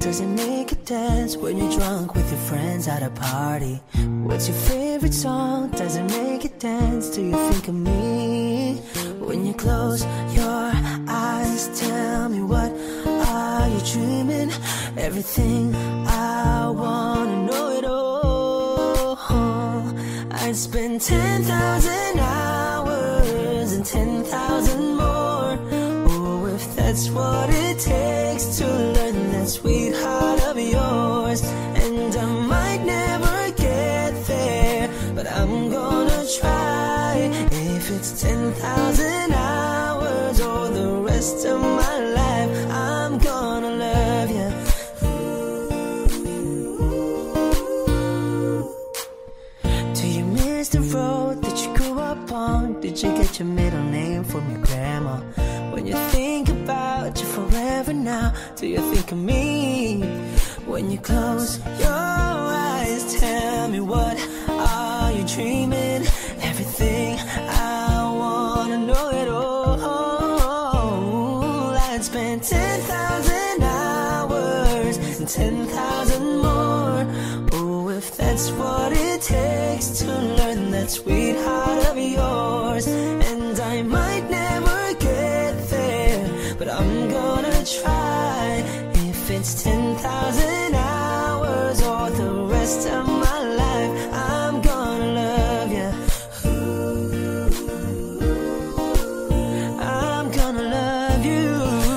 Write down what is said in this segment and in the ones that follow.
does it make you dance when you're drunk with your friends at a party? What's your favorite song? Does it make you dance? Do you think of me? When you close your eyes, tell me, what are you dreaming? Everything I wanna know it all. I'd spend 10,000 hours and 10,000 more. Oh, if that's what it takes to learn that sweetheart of yours. And I might never get there, but I'm gonna try. If it's 10,000 hours or the rest of my life, I'm gonna love you. Do you miss the road that you grew up on? Did you get your middle name from your grandma? When you think about you forever now, do you think of me? When you close your eyes, tell me, what are you dreaming? Everything I wanna know it all. I'd spend 10,000 hours and 10,000 more. Oh, if that's what it takes to learn that sweetheart of yours. And I might never get there, but I'm gonna try. If it's 10,000 hours or the rest of my life, I'm gonna love you. I'm gonna love you.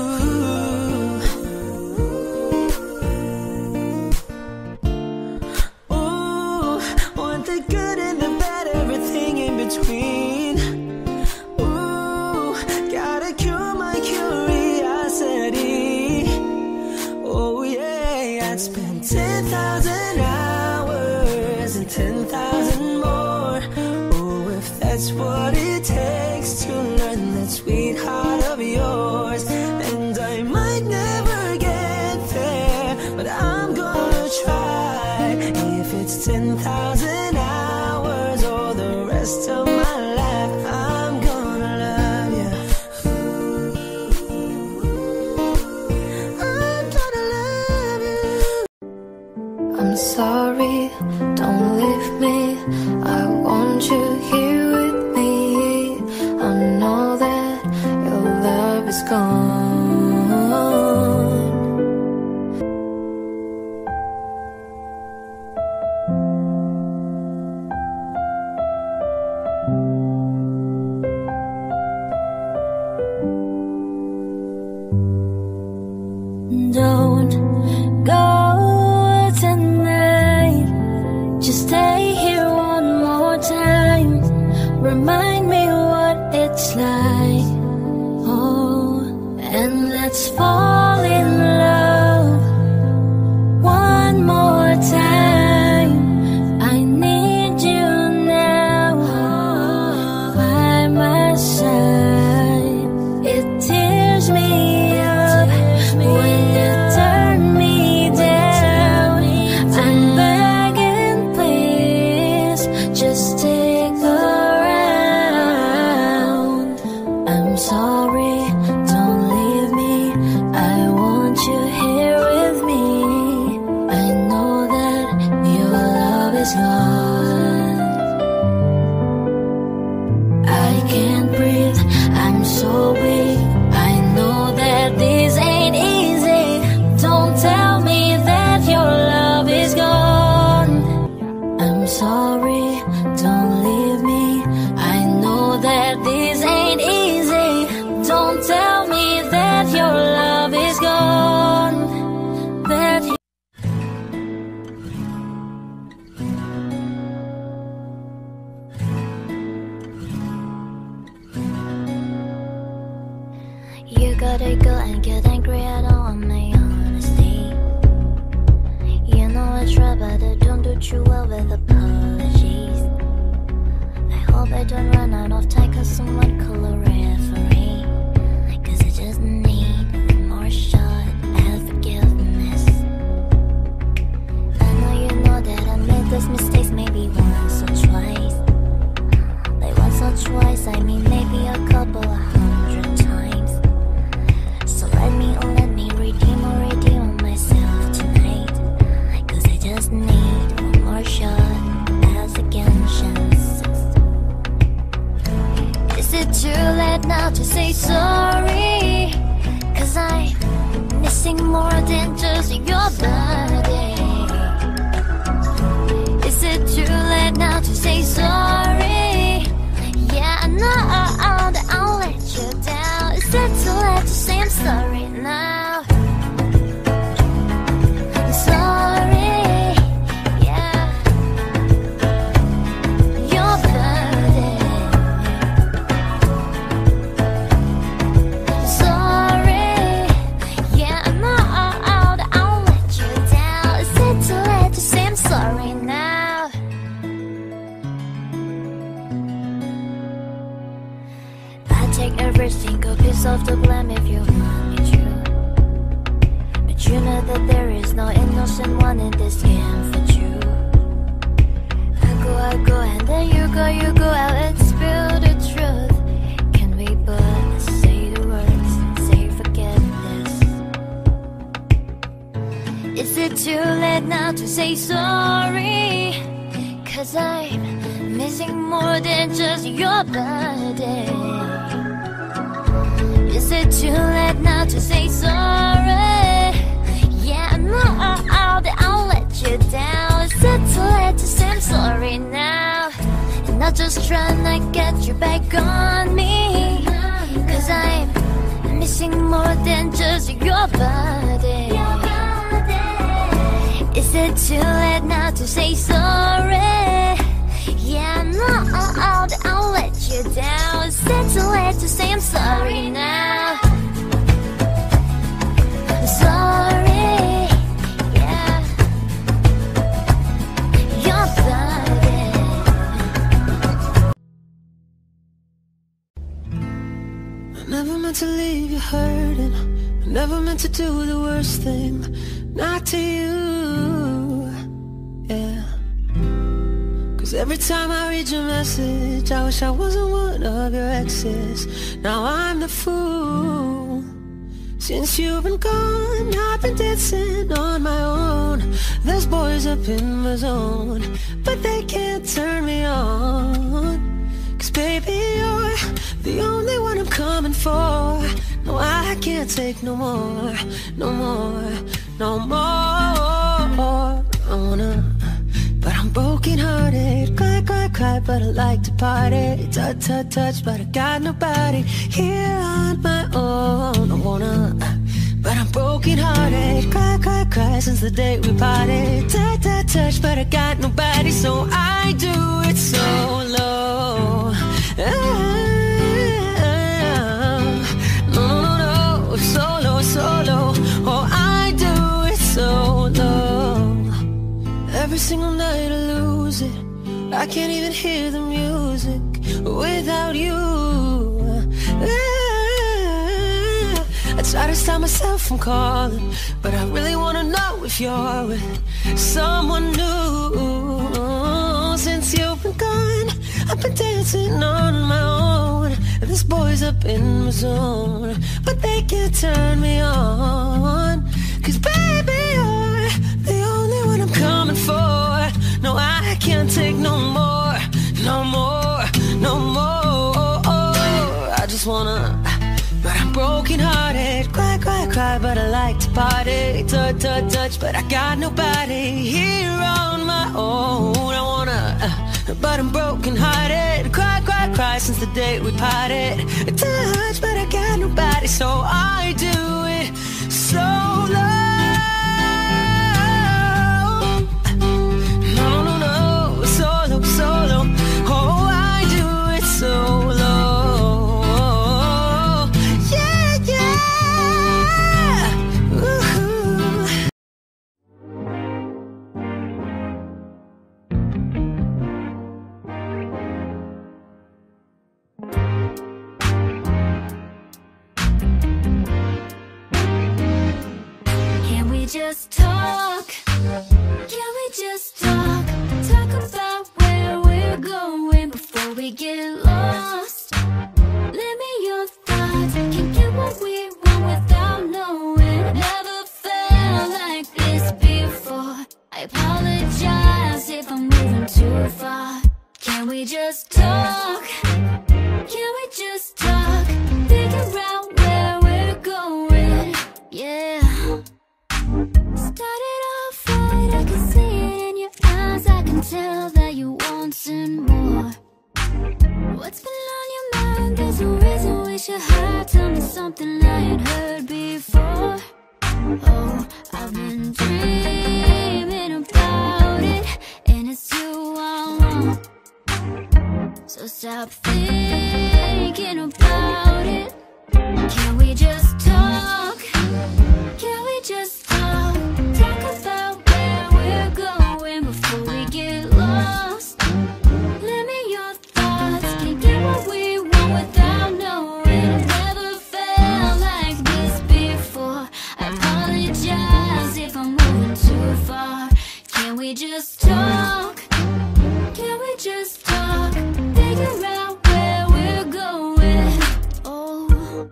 Ooh, want the good and the bad, everything in between. Ooh, gotta cure my curiosity. Oh yeah, I'd spend 10,000 hours and 10,000 more. Oh, if that's what it takes to learn that sweetheart of yours. And I might never get there, but I'm gonna try. If it's 10,000 hours or the rest of my life, I'm gonna love you. I'm gonna love you. I'm sorry, don't leave me. I want you here with me. I know that your love is gone. Don't go tonight. Just stay here one more time. Remind me what it's like. Oh, and let's fall in love one more time. I need you now by my side. It tears me up when you turn me down. I'm begging, please, just stick around. I'm sorry, don't leave me. I want you here with me. I know that your love is gone. I can't breathe, I'm so weak. I know that this ain't easy. Don't tell me that your love is gone. I'm sorry, don't leave me. I know that this ain't easy. Don't tell me that your love is gone. That you gotta go and get angry at all on my honesty. You know I try, but I don't do too well with apologies. I hope I don't run out of time, cause someone call a referee. Cause I just need one more shot at forgiveness. I know you know that I made those mistakes maybe once or twice. Like once or twice, I mean maybe a couple of 100 times. So let me redeem myself tonight. just need one more shot as a conscience. Is it too late now to say sorry? Cause I'm missing more than just your body. Is it too late now to say sorry? Yeah, I know that I'll let you down. Is it too late to say I'm sorry now? I'm sorry, yeah. Your body. I'm sorry, yeah, I know that I'll let you down. Is it too late to say I'm sorry now? I take every single piece of the blame if you want me to. But you know that there is no innocent one in this game for you. I go, and then you go out and spill the truth. Can we but say the words and say forgiveness? Is it too late now to say sorry? Cause I'm missing more than just your body. Is it too late now to say sorry? Yeah, I know that I'll let you down. Is it too late to say I'm sorry now? And I'm just trying to get you back on me. Cause I'm missing more than just your body. Is it too late now to say sorry? Yeah, I know that I'll let you down. Is it too late to say I'm sorry now? I'm sorry, yeah. Your body. I never meant to leave you hurting. I never meant to do the worst thing. Not to you, yeah. Cause every time I read your message, I wish I wasn't one of your exes. Now I'm the fool. Since you've been gone, I've been dancing on my own. There's boys up in my zone, but they can't turn me on. Cause baby, you're the only one I'm coming for. No, I can't take no more, no more, no more. I wanna, but I'm broken hearted. Cry, cry, cry, but I like to party. Touch, touch, touch, but I got nobody here on my own. I wanna, but I'm broken hearted. Cry, cry, cry, since the day we parted. Touch, touch, touch, but I got nobody, so I do it solo. No, solo, solo. Oh, I do it solo. Every single night I lose it. I can't even hear the music without you. I try to stop myself from calling, but I really wanna know if you're with someone new. Since you've been gone, I've been dancing on my own. This boy's up in my zone, but they can't turn me on. Cause baby, you're the only one I'm coming for. No, I can't take no more, no more, no more. I just wanna, but I'm broken hearted. Cry, cry, cry, but I like to party. Touch, touch, touch, but I got nobody here on my own. I wanna, but I'm broken hearted. Cry, cry, cry, since the day we parted. Touch, but I got nobody, so I do it solo. Solo, oh, I do it solo. Yeah, yeah. Ooh. Can we just talk? Can we just talk? Talk about where we're going before we get lost. Let me your thoughts. Can get what we want without knowing. Never felt like this before. I I apologize if I'm moving too far. Can we just talk? Can we just talk? Figure out where we're going. Yeah. Started off right, I can see it in your eyes. I can tell that you want some more. What's been on your mind? There's no reason we should hide. Tell me something I ain't heard before. Oh, I've been dreaming about it, and it's you I want. So stop thinking about it. Can we just talk? Can we just talk? Talk about where we're going before we get lost. Lend me your thoughts. Can't get what we want without knowing. I've never felt like this before. I apologize if I'm moving too far. Can we just talk? Can we just talk? Figure out where we're going. Oh,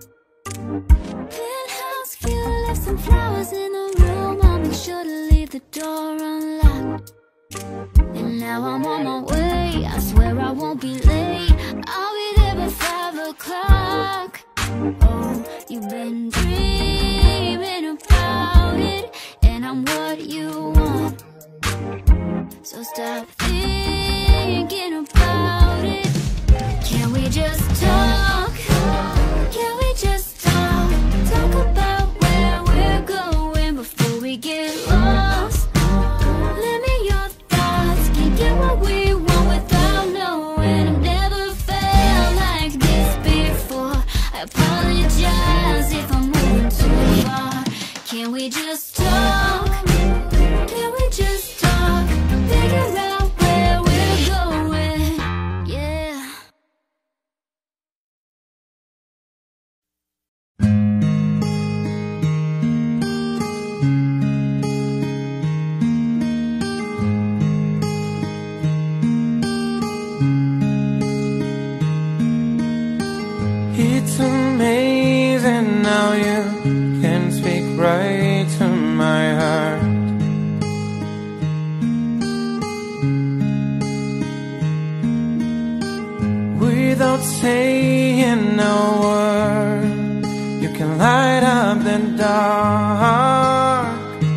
penthouse view, left some flowers in the room. I'll make sure to leave the door unlocked. And now I'm on my way. I swear I won't be late. I'll be there by 5 o'clock. Oh, you've been dreaming about it, and I'm what you want. So stop thinking about it. Can we just talk? Can we just talk? Talk about where we're going before we get lost. Lend me your thoughts. Can't get what we want without knowing. I've never felt like this before. I apologize if I'm moving too far. Can we just talk? Can we just talk? Figure out where we're going. Yeah. It's amazing how you can speak right to my heart. Without saying a word, you can light up the dark.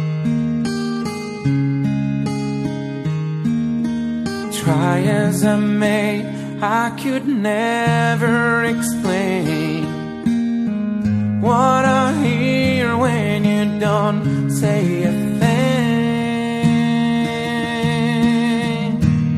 Try as I may, I could never explain what I hear when you don't say a thing.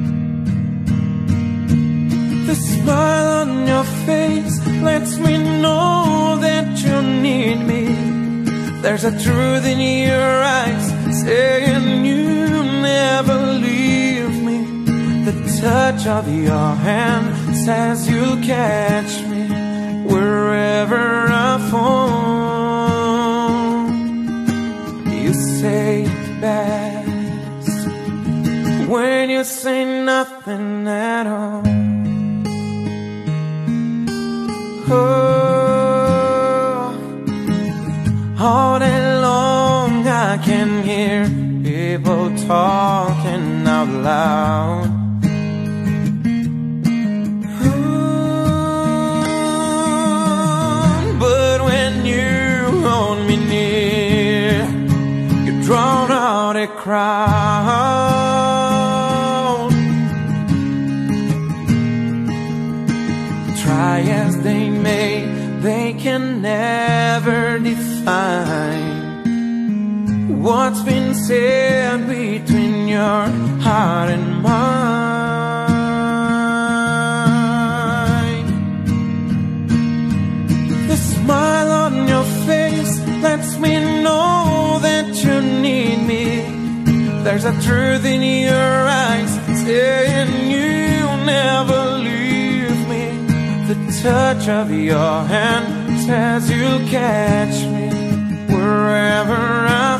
The smile on your face lets me know that you need me. There's a truth in your eyes saying you never leave me. The touch of your hand says you'll catch me wherever I fall. You say it best when you say nothing at all. Oh, all day long I can hear people talking out loud. But when you hold me near, you drown out a crowd. Try as they may, they can never define what's been said between your heart and mine. The smile on your face lets me know that you need me. There's a truth in your eyes saying you'll never leave me. The touch of your hand says you'll catch me wherever I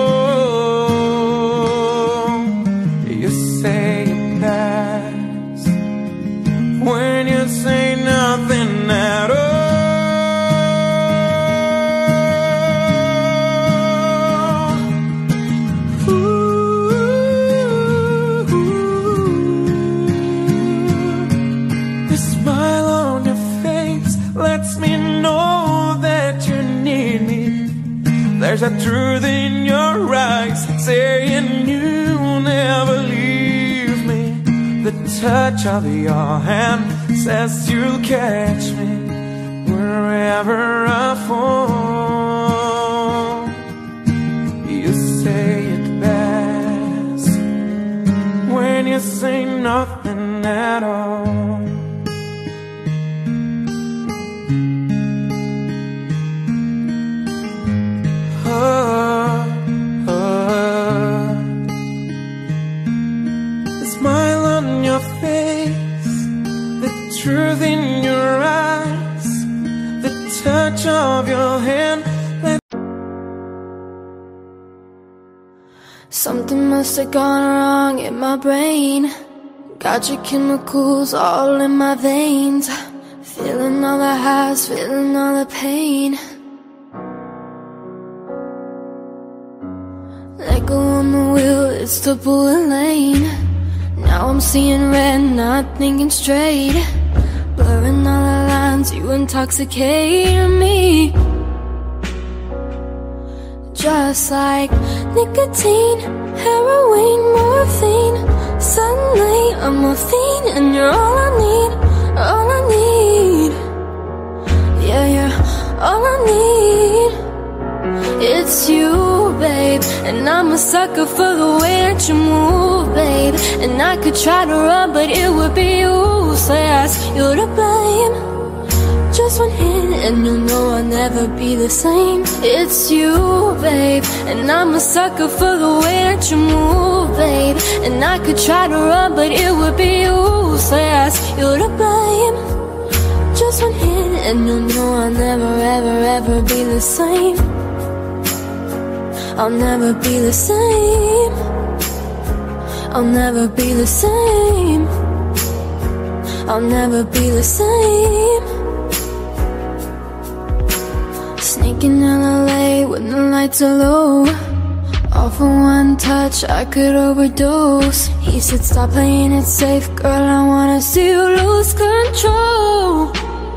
fall. You say it best when you say nothing at all. Ooh. touch of your hand says you'll catch me wherever I fall. You say it best when you say nothing at all. The smile on your face, the truth in your eyes, the touch of your hand. Something must have gone wrong in my brain. Got your chemicals all in my veins. Feeling all the highs, feeling all the pain. Let go on the wheel, it's the bullet lane. Now I'm seeing red, not thinking straight. Blurring all the lines, you intoxicate me. Just like nicotine, heroin, morphine. Suddenly I'm a fiend and you're all I need, all I need. Yeah, you're all I need. It's you, babe, and I'm a sucker for the way that you move, babe. And I could try to run, but it would be useless. You're to blame. Just one hit and you'll know I'll never be the same. It's you, babe, and I'm a sucker for the way that you move, babe. And I could try to run, but it would be useless. You're to blame. Just one hit and you'll know I'll never, ever, ever be the same. I'll never be the same. I'll never be the same. I'll never be the same. Sneaking in LA when the lights are low. All for one touch, I could overdose. He said stop playing it safe, girl, I wanna see you lose control.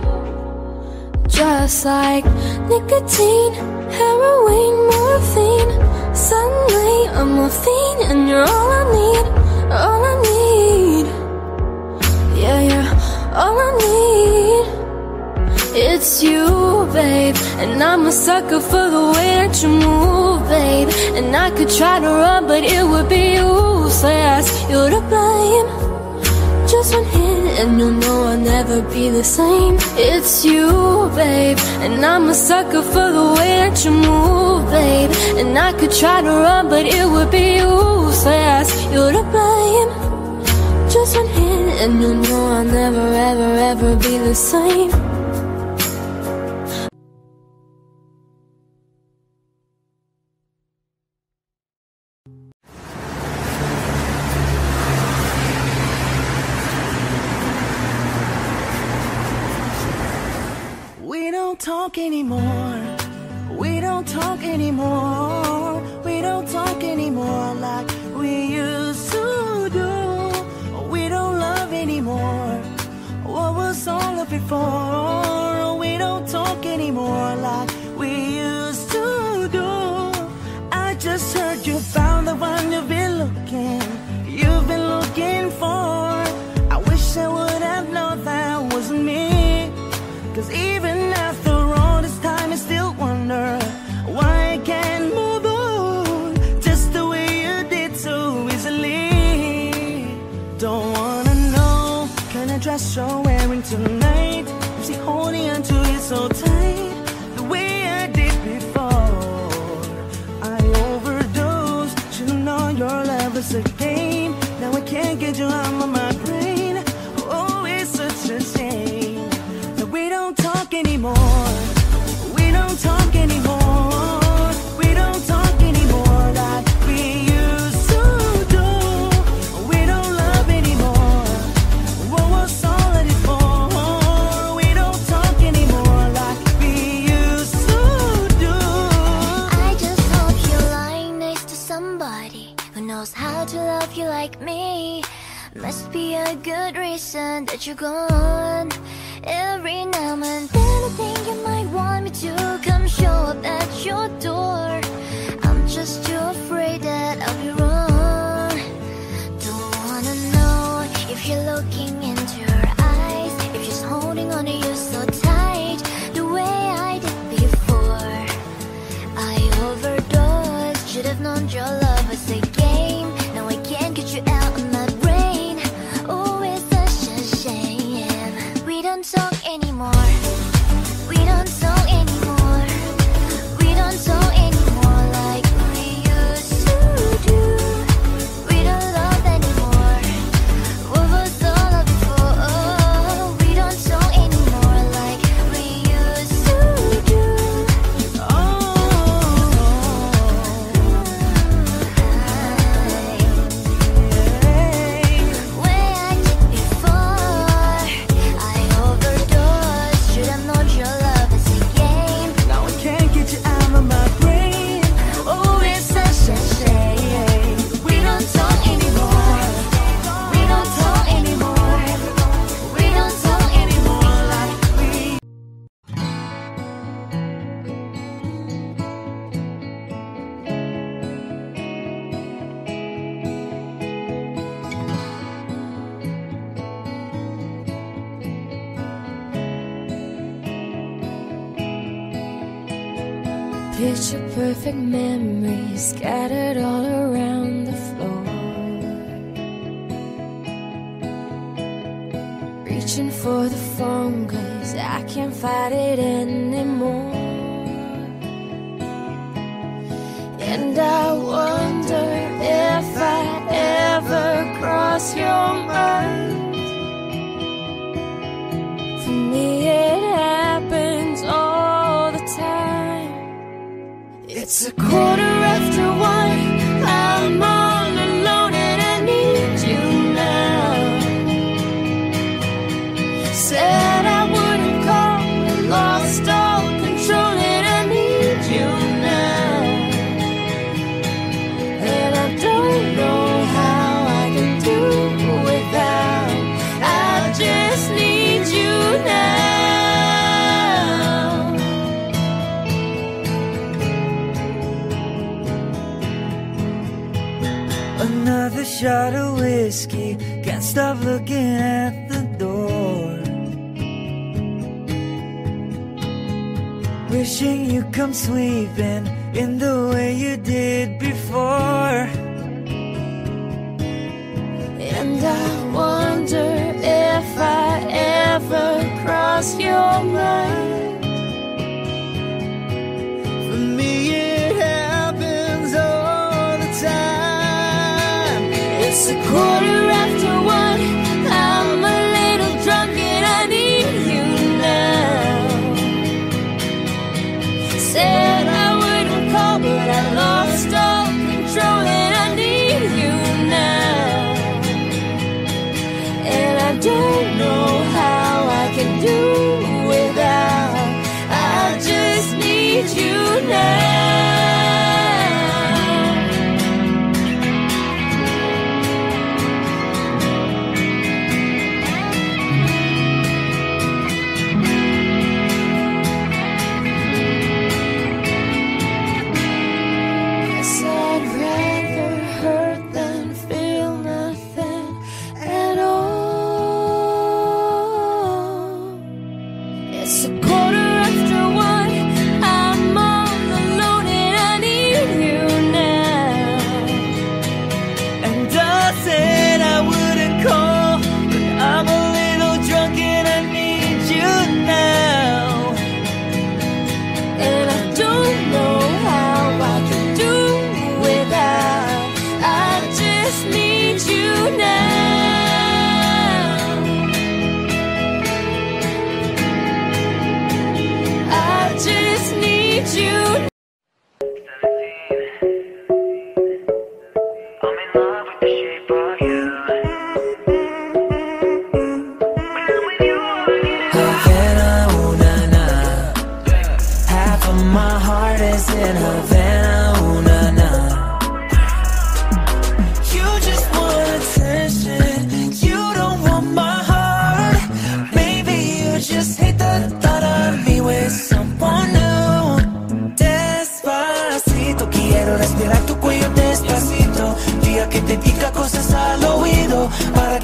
Just like nicotine, heroin, morphine. Suddenly I'm a fiend and you're all I need, all I need. Yeah, you're all I need. It's you, babe, and I'm a sucker for the way that you move, babe. And I could try to run, but it would be useless. You're to blame. Just one hit and you'll know I'll never be the same. It's you, babe, and I'm a sucker for the way that you move, babe. And I could try to run, but it would be useless. You're to blame. Just one hit and you'll know I'll never, ever, ever be the same. We don't talk anymore. We don't talk anymore. We don't talk anymore like we used to do. We don't love anymore. What was all of before? We don't talk anymore like we used to do. I just heard you found the one you've been looking for. I wish I would have known that wasn't me. 'Cause even after all this time I still wonder why I can't move on just the way you did so easily. Don't wanna know kind of dress you're wearing tonight. If she holding on to you so tight the way I did before. I overdosed. Should've known your love was a game. Now I can't get you out of my brain. Oh, it's such a shame. We don't talk anymore. We don't talk anymore. We don't talk anymore like we used to do. We don't love anymore. What was all of it for? We don't talk anymore like we used to do. I just hope you're lying next to somebody who knows how to love you like me. Must be a good reason that you're gone. Every now and then I think you might want me to come show up at your door. I'm just too afraid that I'll be wrong. Don't wanna know if you're looking into her eyes, if she's holding on to you so tight, the way I did before, I overdosed. Should have known your love was a game. Now I can't get you out of my brain. Oh, it's such a shame. We don't talk anymore. We don't talk anymore. We don't talk anymore like we used to do. We don't love anymore. What was all of before? Oh, we don't talk anymore like we used to do. Way I did before, I overdosed. Should have known your love is a game. Now I can't get you out of my brain. Oh, it's such a shame. We don't talk anymore. We don't talk anymore. We don't talk anymore like we. Picture perfect memories scattered all around the floor. Reaching for the phone cause I can't fight it anymore. And I wonder if I ever cross your mind. For me it happens all the time. It's 1:15. I'm all alone and I need you now. Said I wouldn't call, lost all control and I need you now. And I don't know how I can do without. I just need you now. Another shot of whiskey, can't stop looking at the door. Wishing you come sweeping in the way you did before. And I wonder if I ever cross your mind. For me it happens all the time. It's 1:15. I'm a little drunk and I need you now. Said I wouldn't call, but I lost all control and I need you now. And I don't know how I can do without. I just need you now.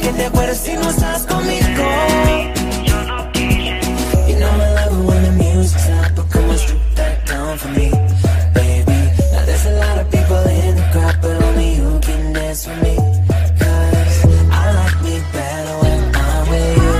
que te acuerdes si no estás conmigo. You know I love it when the music's up, but come on, strip that down for me, baby. Now there's a lot of people in the crowd, but only you can dance with me. Cause I like me better when I'm with you.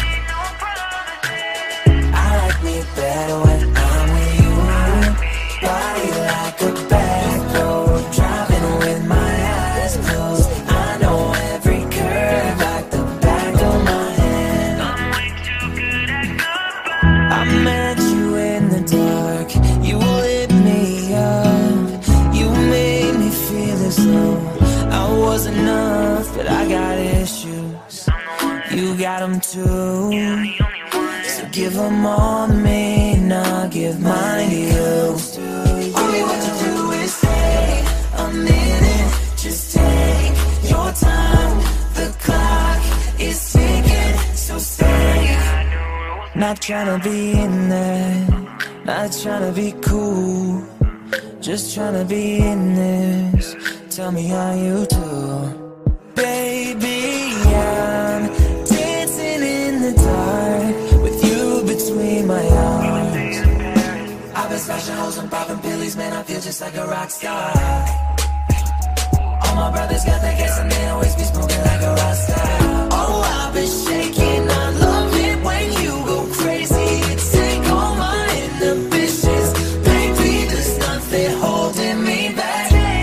I like me better when I'm with you. Body like a back road, driving with my eyes closed. I know every curve like the back of my hand. I'm way too good at goodbye. I met you in the dark, you lit me up. You made me feel as though I was enough, but I got issues, you got them too. So give them all to me, and I'll give mine to you. Only what you do is stay a minute, just take your time. The clock is ticking, so stay. Not tryna be in there, not tryna be cool, just tryna be in this. Tell me how you do. Baby, I'm dancing in the dark with you between my arms. I've been smashing hoes and popping pillies, man, I feel just like a rock star. All my brothers got that gas and they always be smoking like a rock star. Oh, I've been shaking, I love it when you go crazy. You take all my inhibitions, baby, there's nothing holding me back.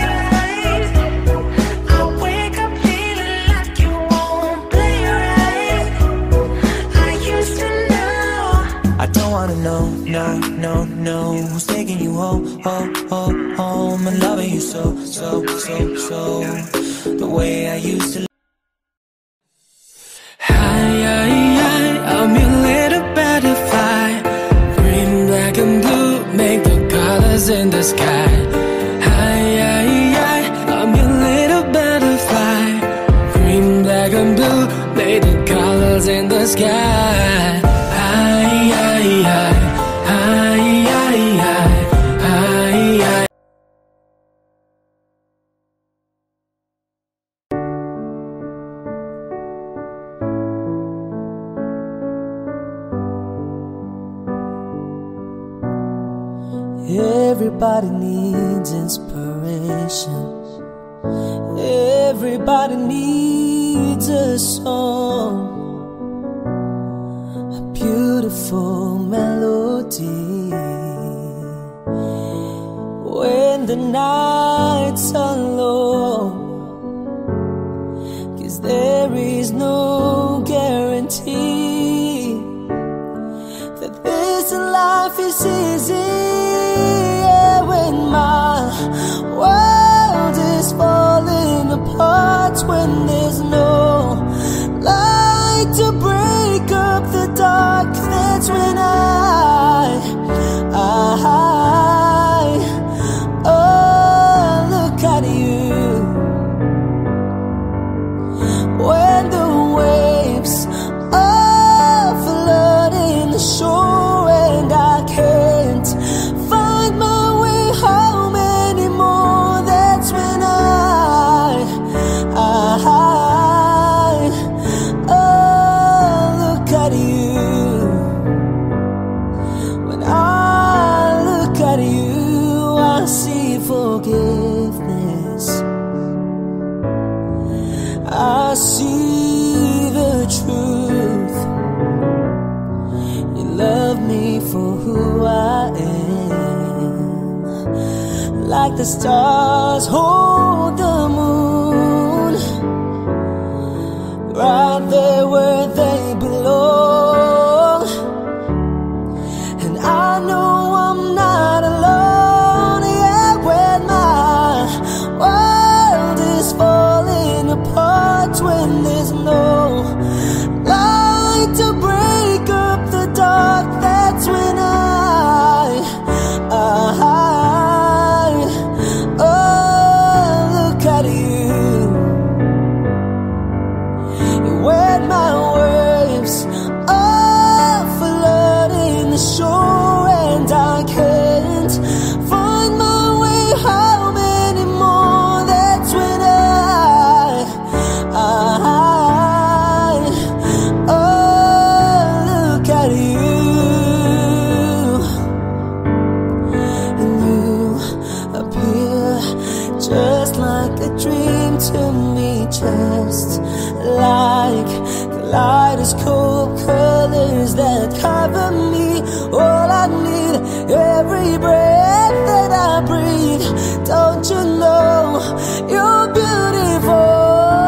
I wake up feeling like you won't play right. I used to know. I don't wanna know, no, who's taking you home, home, and loving you so, the way I used to. I'm your little butterfly. Green, black, and blue make the colors in the sky. I'm your little butterfly. Green, black, and blue make the colors in the sky. Everybody needs inspiration. Everybody needs a song, a beautiful melody. When the nights are long, 'cause there is no guarantee that this life is easy. When my world is falling apart, when there's no light to break up the dark, that's when oh, look at you. When the waves are flooding the shore and I can't find my way home anymore, that's when oh, look at you. When I look at you, I see forgiveness. I see the truth. You love me for who I am, like the stars hold the moon, right there where they belong. And I know I'm not alone, yeah, when my world is falling apart, when there's no light to break up the dark, that's when oh, look at you. When my waves are flooding the shore and I can't find my way home anymore, that's when I past, like kaleidoscope colors that cover me. All I need, every breath that I breathe. Don't you know you're beautiful?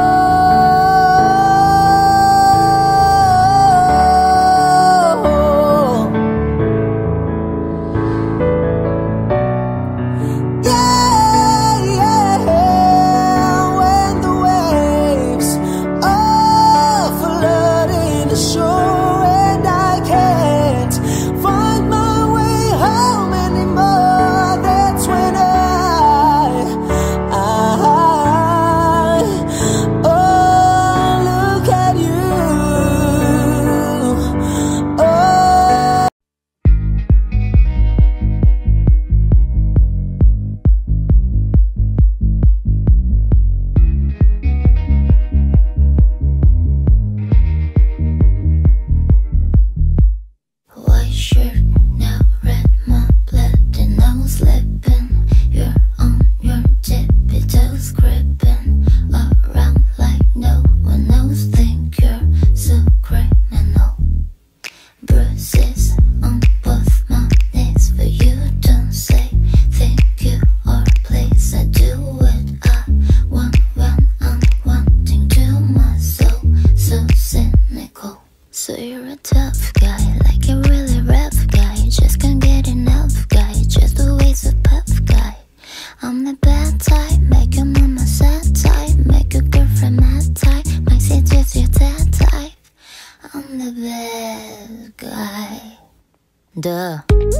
Duh.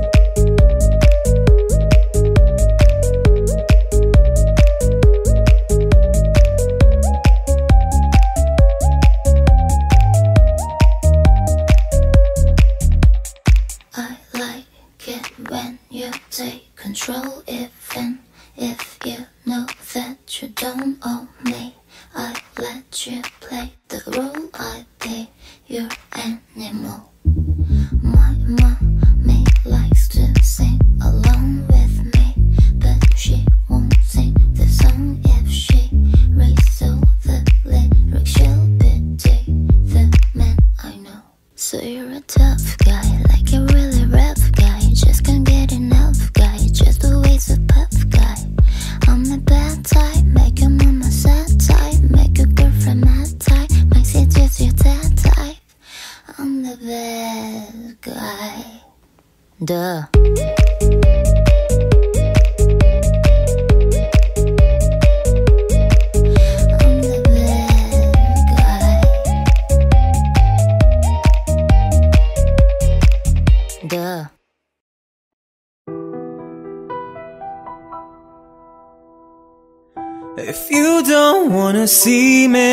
I like it when you take control, even if you know that you don't own me. I let you play the role, I be your animal. My mommy likes to sing along with me, but she won't sing the song if she reads all the lyrics. She'll pity the man I know. So you're a tough guy, like a really rough guy, just can't get enough guy, just always a puff guy. I'm the bad type, make your mama sad type, make your girlfriend mad type, might seduce your dad type. I'm the bad guy. Duh. I'm the bad guy. Duh. If you don't wanna see me,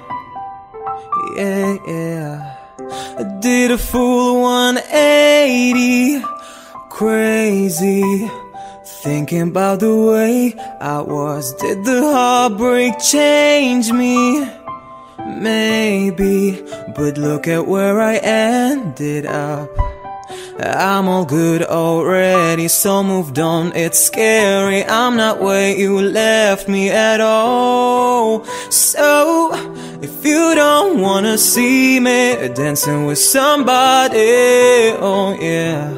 yeah, I did a full 180, crazy, thinking about the way I was. Did the heartbreak change me? Maybe, but look at where I ended up. I'm all good already, so moved on. It's scary, I'm not where you left me at all. So, if you don't wanna see me dancing with somebody, oh yeah.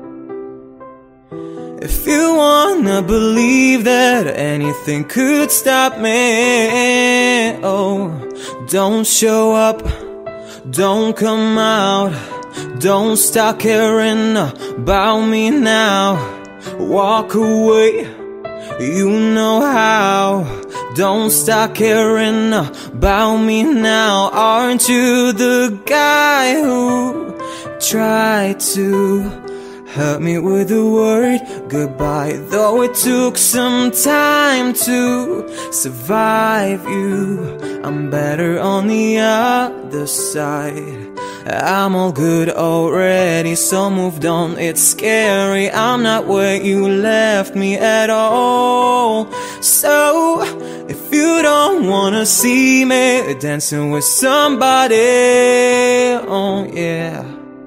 If you wanna believe that anything could stop me, oh, don't show up, don't come out, don't start caring about me now. Walk away, you know how. Don't start caring about me now. Aren't you the guy who tried to hurt me with the word goodbye? Though it took some time to survive you, I'm better on the other side. I'm all good already, so moved on. It's scary, I'm not where you left me at all. So, if you don't wanna see me dancing with somebody, oh yeah.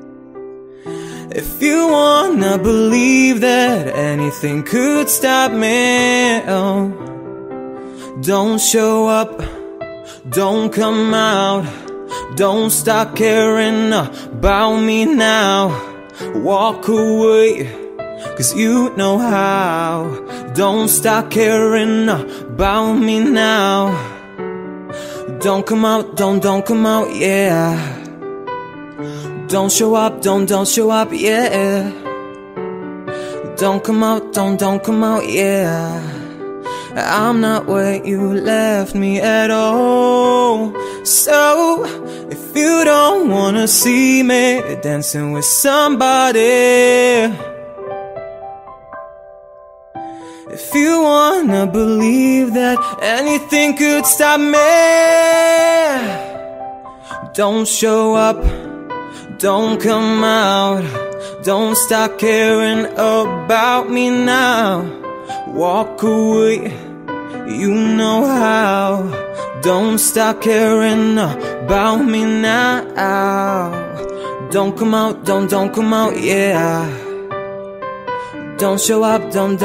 If you wanna believe that anything could stop me, oh, don't show up, don't come out. Don't stop caring about me now. Walk away, 'cause you know how. Don't stop caring about me now. Don't come out, don't come out, yeah. Don't show up, don't show up, yeah. Don't come out, don't come out, yeah. I'm not where you left me at all. So, if you don't wanna see me dancing with somebody, if you wanna believe that anything could stop me, don't show up, don't come out. Don't stop caring about me now. Walk away, you know how. Don't stop caring about me now. Don't come out, don't come out, yeah. Don't show up, don't.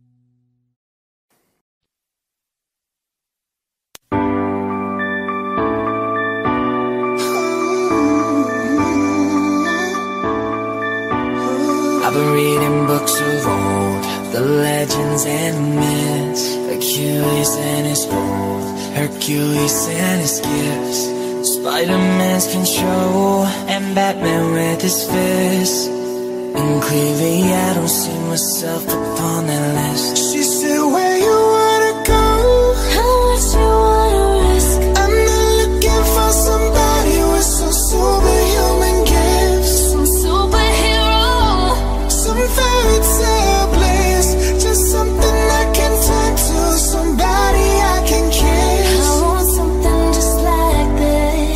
I've been reading books of old, the legends and the myths, Achilles and his gold, Hercules and his gifts, Spider-Man's control, and Batman with his fists. And clearly I don't see myself upon that list. She said, where you wanna go? How much you wanna risk? I'm not looking for somebody with some superhuman gifts, Some superhero, some fairy tale bliss, just something I can turn to, somebody I can kiss. I want something just like this.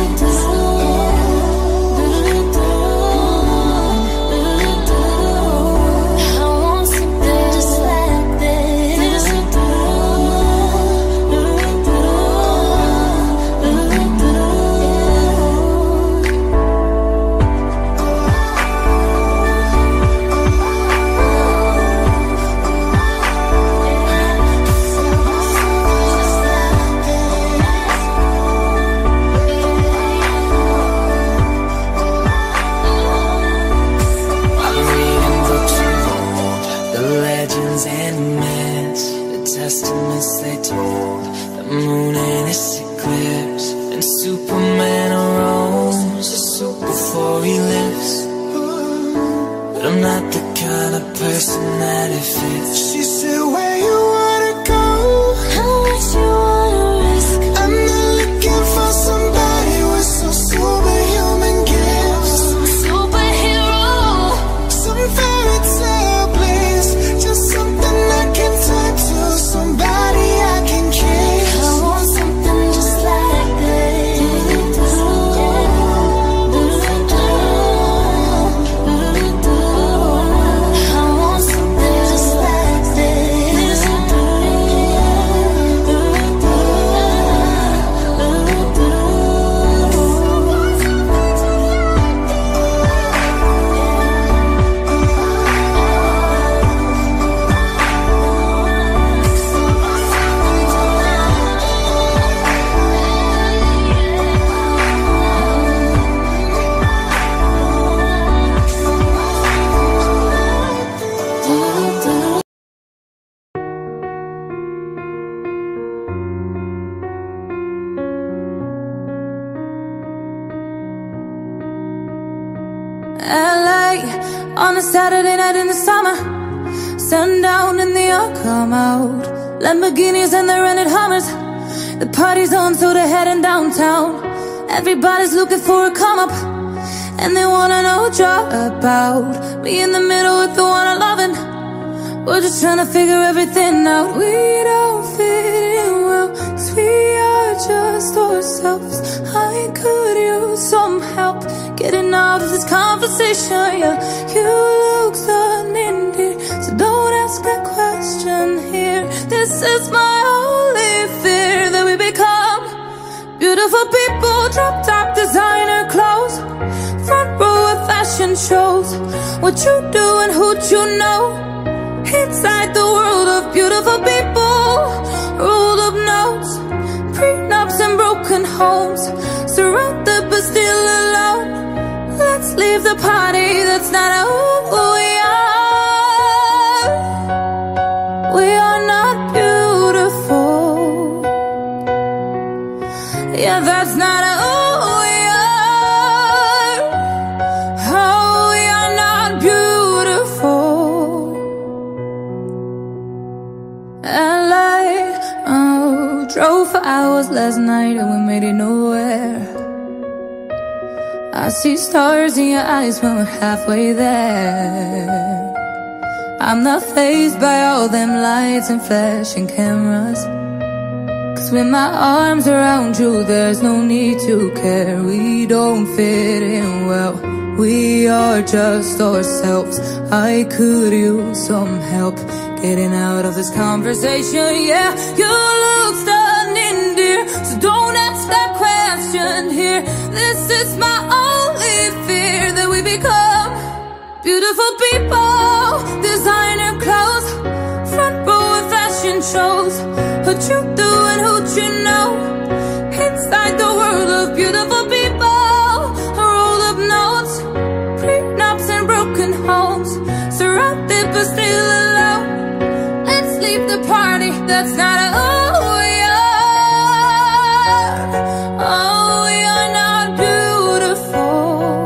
I want something just like this. I've been reading books of old, the legends and the myths, the testaments they told, the moon and its eclipse, and Superman arose a soup before he lives. But I'm not the kind of person that it fits. She said, where you wanna go? How much you wanna risk? I'm not looking for somebody with some superhuman gifts, Some superhero, some fairy tale bliss, just something I can turn to, somebody I can kiss. I want something just like this. I want something just like this. LA on a Saturday night in the summer, sundown and the all come out. Lamborghinis and the rented Hummers, the party's on so they're heading downtown. Everybody's looking for a come up, and they wanna know what you're about. Me in the middle with the one I'm loving, we're just trying to figure everything out. We don't fit in well, 'cause we are just ourselves. I could use some help getting out of this conversation, yeah. You look stunning, dear, so don't ask that question here. This is my only fear, that we become beautiful people, drop top designer clothes, front row of fashion shows. What you do and who'd you know? Inside the world of beautiful people, rolled up notes, prenups and broken broken homes, surrounded but still alone. Let's leave the party, that's not who we are. We are not beautiful. Yeah, that's not who we are. Oh, we are not beautiful. And drove for hours last night and we made it nowhere. I see stars in your eyes when we're halfway there. I'm not fazed by all them lights and flashing cameras, 'cause with my arms around you there's no need to care. We don't fit in well, we are just ourselves. I could use some help getting out of this conversation. Yeah, you look stunning, dear, so don't ask that question here. This is my only fear, that we become beautiful people. Designer clothes, front row of fashion shows. What you do and who you know. Inside the world of beautiful people, a roll of notes, prenups and broken homes, surrounded but still alone. Let's leave the party, that's not who we are. Oh, we are not beautiful.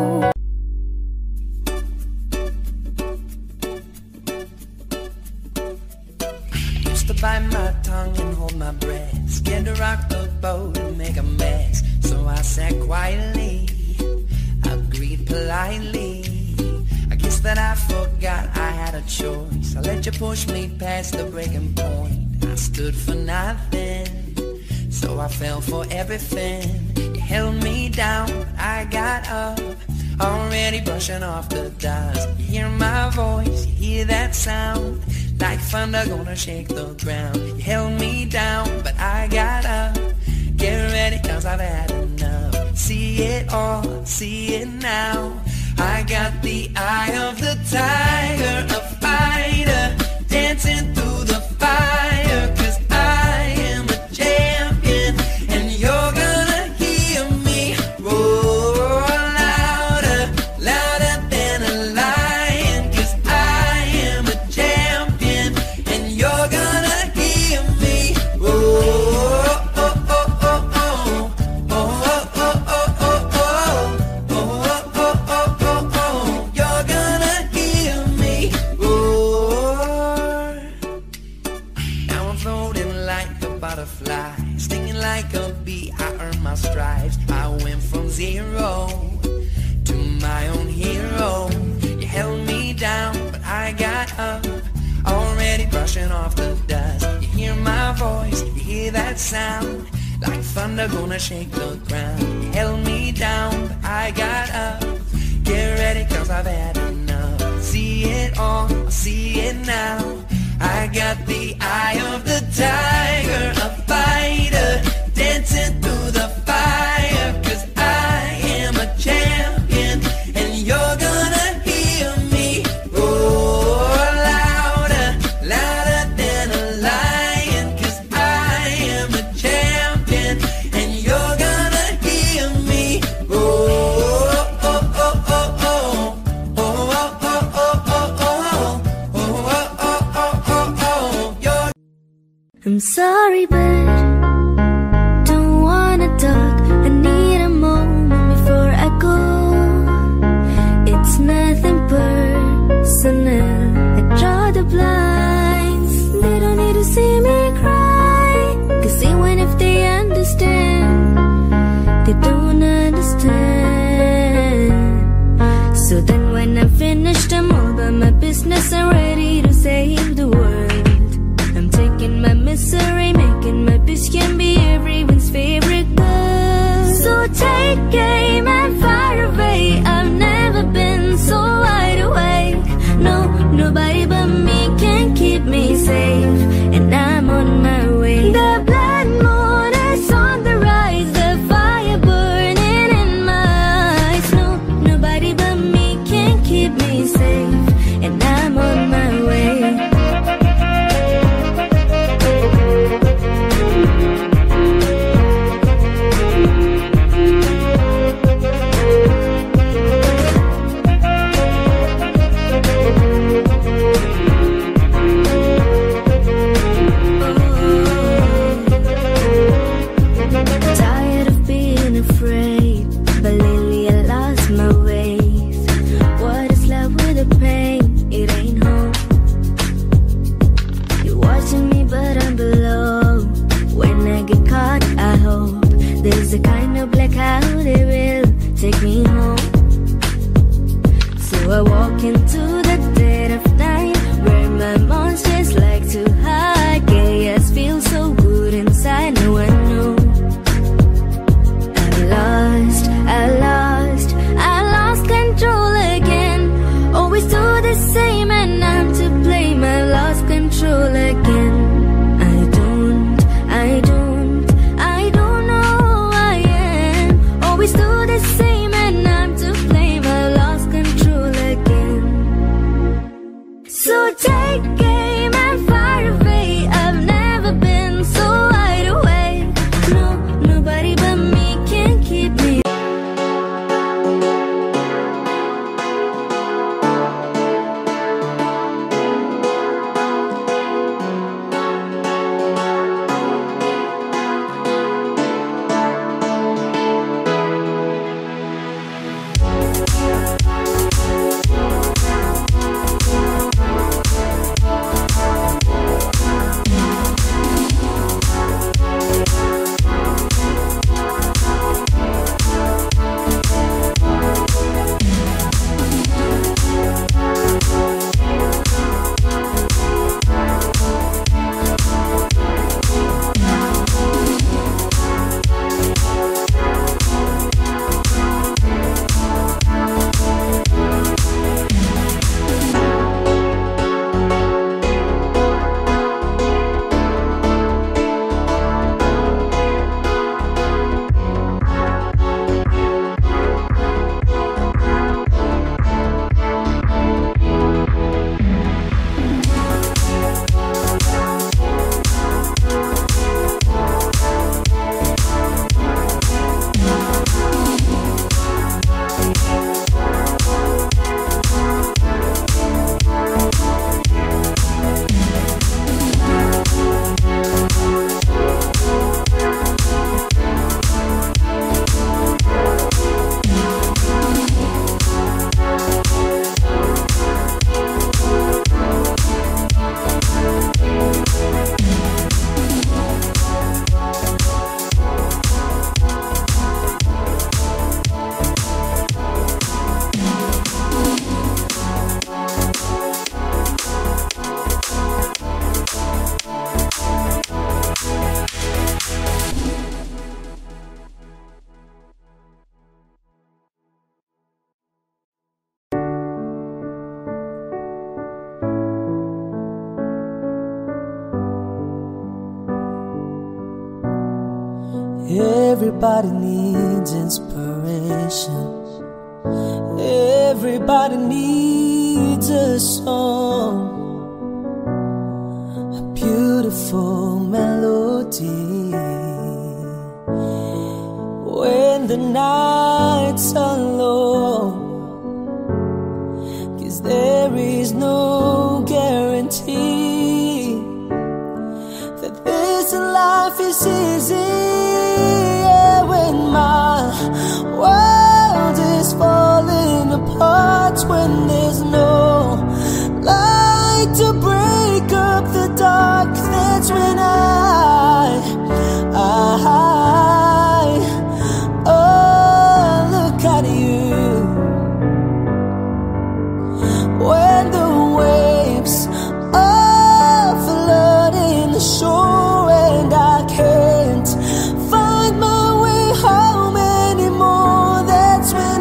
Used to bite my tongue and hold my breath, scared to rock the boat and make a mess. So I sat quietly, agreed politely. I guess that I forgot I had a choice. I let you push me past the breaking point. I stood for nothing, so I fell for everything. You held me down, but I got up, already brushing off the dust. You hear my voice, you hear that sound, like thunder gonna shake the ground. You held me down, but I got up. Get ready, 'cause I've had enough. See it all, see it now. I got the eye of the tiger, a fighter, dancing through the fire. 'Cause I am a champion, and you're gonna hear me roar louder, louder than a lion. 'Cause I am a champion, and you're gonna hear me roar. Stinging like a bee, I earned my stripes. I went from zero to my own hero. You held me down, but I got up, already brushing off the dust. You hear my voice, you hear that sound, like thunder gonna shake the ground. You held me down, but I got up. Get ready, 'cause I've had enough. See it all, see it now. I got the eye of the tiger, a fighter, dancing through the fire. 'Cause I am a champion, and you're gonna hear me roar louder, louder than a lion. 'Cause I am a champion, and you're gonna hear me roar. I'm sorry, but don't wanna talk. I need a moment before I go. It's nothing personal. I draw the blinds. They don't need to see me cry, 'cause even if they understand, they don't understand. So then when I'm finished, I'm all about my business and ready to save the world. I'm taking my misery, making my bitch can be everyone's favorite girl. So take aim and fire away. I've never been so wide awake. No, nobody but me can keep me safe, and I'm on my way. The blood moon is on the rise, the fire burning in my eyes. No, nobody but me can keep me safe, and I'm on my way. a kind of blackout, it will take me home. So I walk into the dead of night, where my monsters like to hide. Chaos feels so good inside, no one knows. I lost control again. Always do the same and I'm to blame. I lost control again. I don't know who I am. Always do the same and I'm to blame. I lost control again. So take aim and fire away. I've never been so wide awake. No, nobody but me can keep me. Everybody needs inspiration. Everybody needs a song, a beautiful melody. When the nights are long, 'cause there is no guarantee that this life is easy. When my world is falling apart, when there's no light to break up the dark, that's when oh, look at you. When the waves are flooding the shore and I can't find my way home anymore, that's when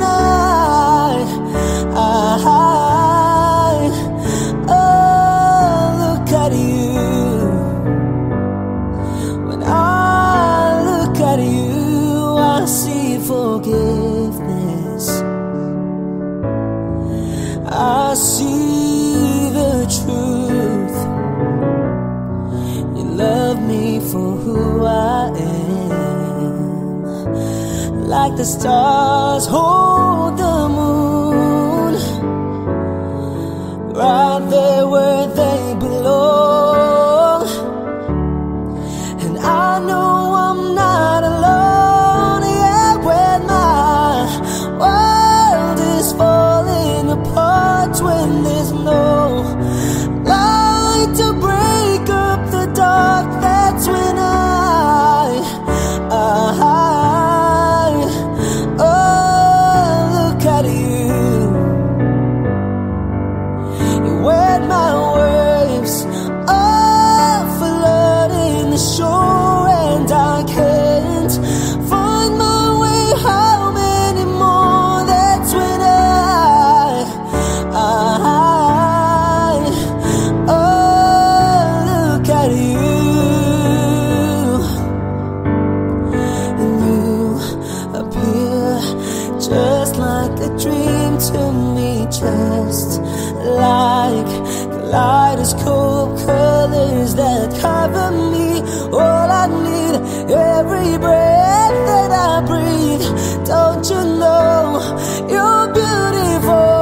oh, look at you. When I look at you, I see forgiveness. I see the truth. You love me for who I am, like the stars hold the moon, right there where they belong. And I know I'm not alone, yeah, when my world is falling apart, when there's no light to break up the dark, that's when I chest, like kaleidoscope colors that cover me. All I need, every breath that I breathe. Don't you know you're beautiful?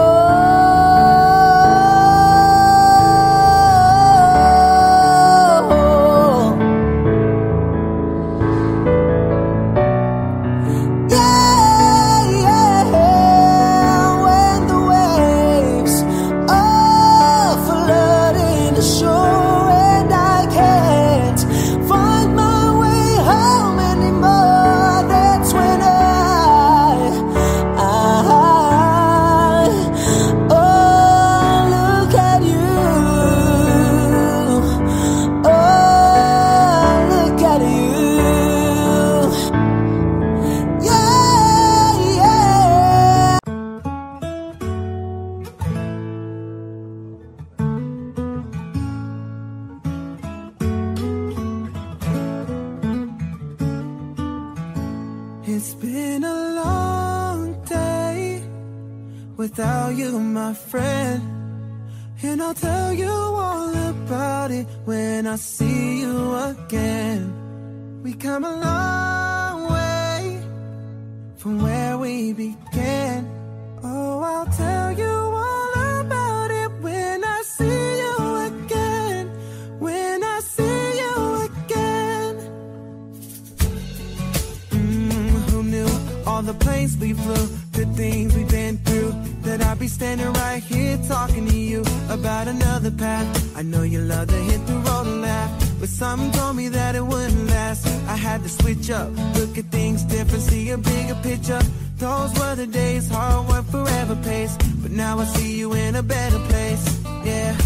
It's been a long day without you, my friend, and I'll tell you all about it when I see you again. We come a long way from where we began. Oh, I'll tell you all about it when I see you again. When I see you again. Who knew all the planes we flew, the things we've been through, that I'd be standing right here talking to you about another path. I know you love to hit the road and laugh, but something told me that it wouldn't last. I had to switch up, look at things different, see a bigger picture. Those were the days, hard work forever pays, but now I see you in a better place, yeah.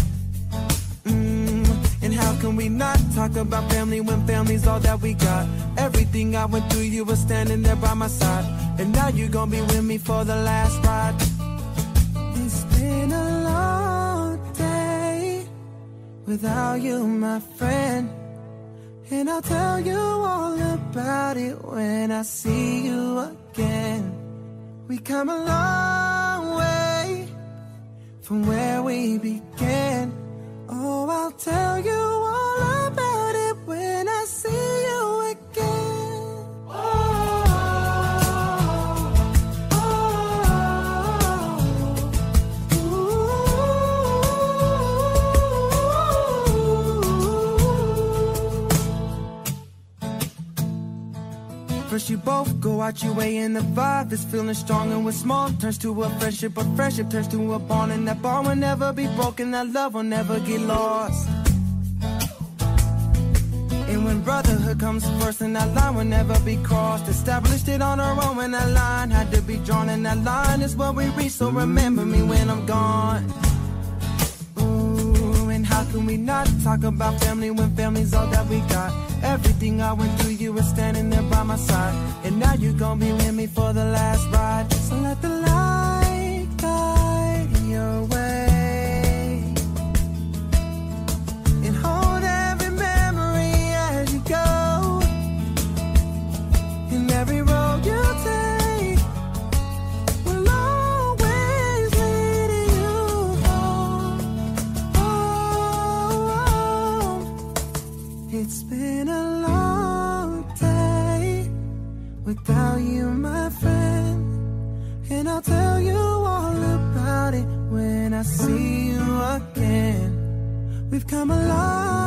And how can we not talk about family when family's all that we got? Everything I went through, you were standing there by my side, and now you're gonna be with me for the last ride. It's been a long day without you, my friend, and I'll tell you all about it when I see you again. We come a long way from where we began. Oh, I'll tell you all about it when I see you again. First you both go out your way and the vibe is feeling strong, and what's small turns to a friendship, but friendship turns to a bond, and that bond will never be broken, that love will never get lost. And when brotherhood comes first, and that line will never be crossed, established it on our own when that line had to be drawn, and that line is what we reach, so remember me when I'm gone. Ooh, and how can we not talk about family when family's all that we got? Everything I went through, you were standing there by my side, and now you're gonna be with me for the last ride. So let the light guide your way, and hold every memory as you go, and every road you take will always lead you home. Oh, it's been a long day without you, my friend, and I'll tell you all about it when I see you again. We've come a long